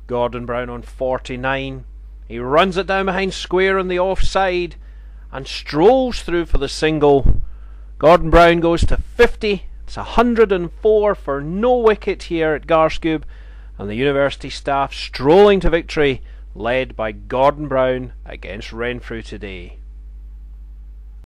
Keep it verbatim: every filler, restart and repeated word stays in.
Gordon Brown on forty-nine. He runs it down behind square on the offside and strolls through for the single. Gordon Brown goes to fifty. It's one hundred and four for no wicket here at Garscube, and the university staff strolling to victory, led by Gordon Brown against Renfrew today.